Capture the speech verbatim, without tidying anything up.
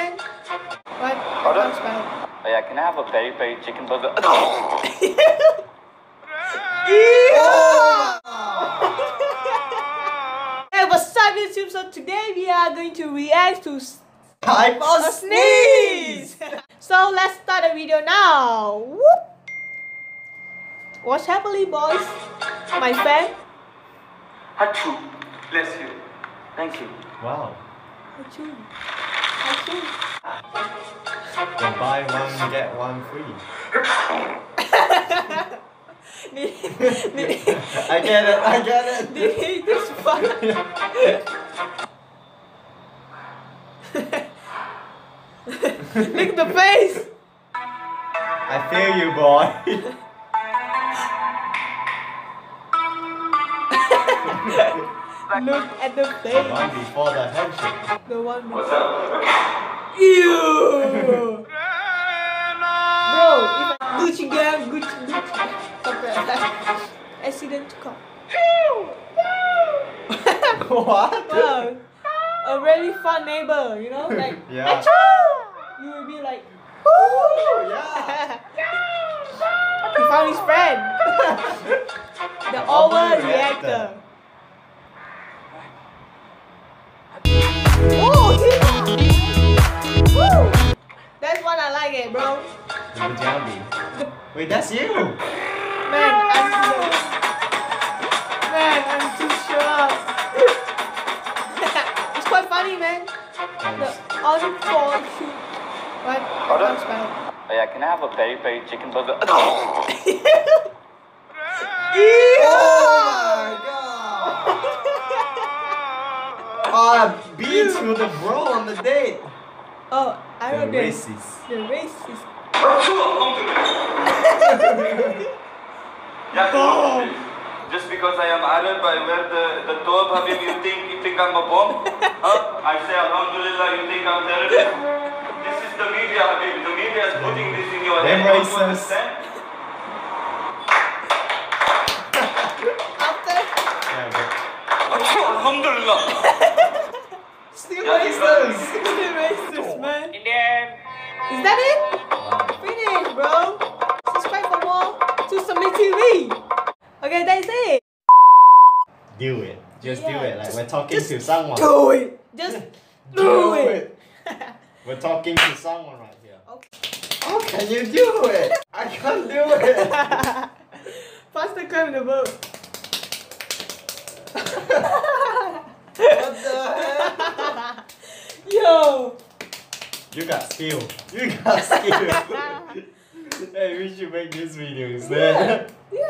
man. What? Order? Oh yeah, can I have a peri peri chicken burger? Hey, what's up YouTube? So today we are going to react to Type of a sneeze. So let's start the video now. Whoop. What's happening, boys? My friend. Achoo. Bless you. Thank you. Wow. Achoo. Achoo. Then buy one, get one free. I get it, I get it. Did he just fun? Look at the face. I feel you, boy. Look at the The face. one before the handshake. The one. What's up? Ew. Bro, if I Gucci gang, Gucci, Gucci. Something like that. Accident call. What? Wow. A really fun neighbor, you know? Like, Yeah. achoo! You will be like, Woo! Yeah. he found his friend. The overreactor. Oh, yeah. Woo! That's one I like it, bro. The Punjabi. Wait, that's you. Man, I'm too Man, I'm too shocked. It's quite funny, man. The on-call shoot. What? Order? Spell. Oh yeah, can I have a peri peri chicken burger? Oh my god. Ah, beats with the bro on the date. Oh, I The know this. racist. The racist. Yeah, oh. Just because I am Arab, I wear the, the tob, Habib, you think, you think I'm a bomb? Huh? I say Alhamdulillah, you think I'm terrorist? This is the media, Habib. The media is putting this in your head. They're You don't racist. understand? After, Yeah, but Alhamdulillah. still Yeah, racist. still racist, man. Indian. Is that it? Wow. Finish, bro. Subscribe for more to Submit T V. Okay, that's it. Do it. Just do Yeah, it. Like just- we're talking just to someone. Do it. Just do it. We're talking to someone right here. Okay. How can you do it? I can't do it. Faster climb the boat. What the heck? Yo. You got skill. You got skill. Hey, we should make this video instead. Yeah.